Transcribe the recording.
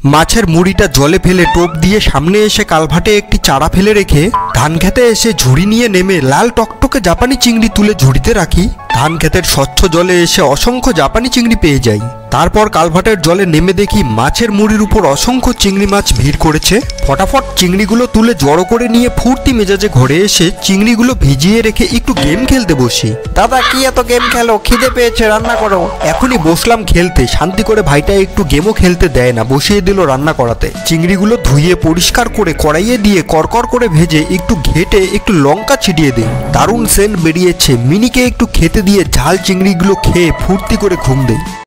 মাছের মুড়িটা জলে ফেলে টোপ দিয়ে সামনে এসে কালভাটে একটি চারা ফেলে রেখে ধান খেতে এসে ঝুড়ি নিয়ে নেমে লাল টকটকে জাপানি চিংড়ি তুলে ঝুড়িতে রাখি। ধান খেতের স্বচ্ছ জলে এসে অসংখ্য জাপানি চিংড়ি পেয়ে যাই। তারপর কালভাটের জলে নেমে দেখি মাছের মুড়ির উপর অসংখ্য চিংড়ি মাছ ভিড় করেছে। ফটাফট চিংড়িগুলো তুলে জড়ো করে নিয়ে ফুর্তি মেজাজে ঘরে এসে চিংড়িগুলো ভিজিয়ে রেখে একটু গেম খেলতে বসি। দাদা কি এত গেম খেলো, খিদে পেয়েছে, রান্না করো। এখনই বসলাম খেলতে, শান্তি করে ভাইটা একটু গেমও খেলতে দেয় না, বসিয়ে দিল রান্না করাতে। চিংড়িগুলো ধুয়ে পরিষ্কার করে কড়াইয়ে দিয়ে করকর করে ভেজে একটু ঘেটে একটু লঙ্কা ছিটিয়ে দিই। দারুণ সেন্ট বেরিয়েছে। মিনিকে একটু খেতে দিয়ে ঝাল চিংড়িগুলো খেয়ে ফুর্তি করে ঘুম দেই।